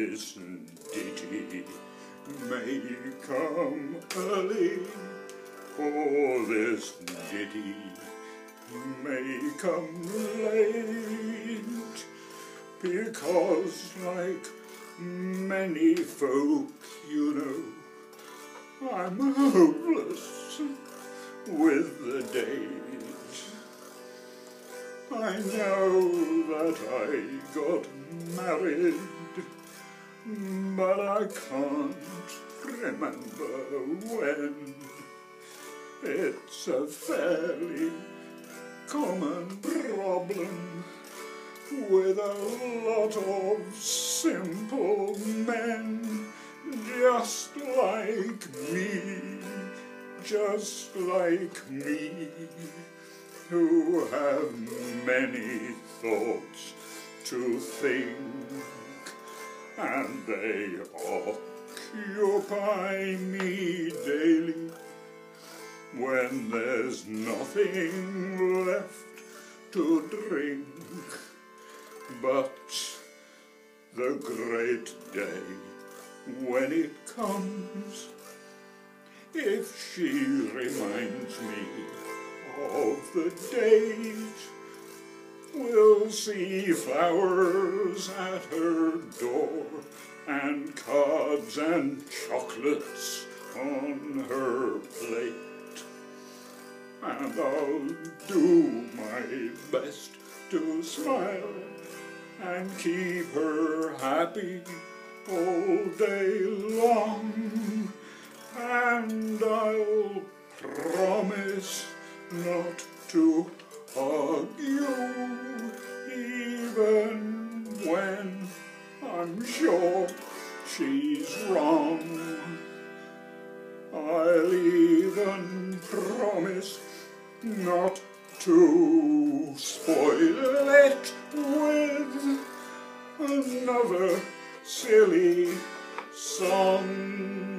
this ditty may come early, or this ditty may come late, because like many folk, you know, I'm hopeless with the days. I know that I got married, but I can't remember when. It's a fairly common problem with a lot of simple men, just like me, who have many thoughts to think, and they occupy me daily when there's nothing left to drink. But the great day, when it comes, if she reminds me of the days, we'll see flowers at her door, and cards and chocolates on her plate. And I'll do my best to smile and keep her happy all day long. And I'll promise not to argue, even when I'm sure she's wrong. I'll even promise not to spoil it with another silly song.